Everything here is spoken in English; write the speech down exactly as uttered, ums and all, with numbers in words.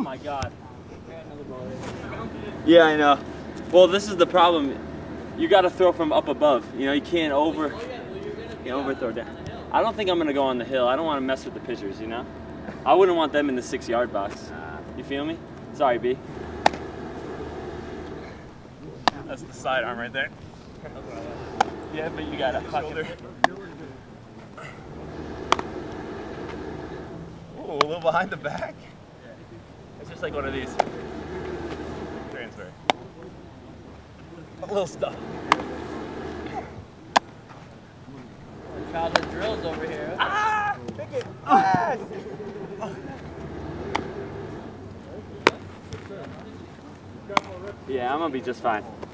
my God. Yeah, I know. Well, this is the problem. You got to throw from up above. You know, you can't over, you know, overthrow down. I don't think I'm gonna go on the hill. I don't want to mess with the pitchers. You know, I wouldn't want them in the six-yard box. You feel me? Sorry, B. That's the sidearm right there. Yeah, but you got a shoulder. Oh, a little behind the back. It's just like one of these. Transfer. A little stuff. Childhood drills over here. Ah! Pick it! Ah! Yeah, I'm gonna be just fine.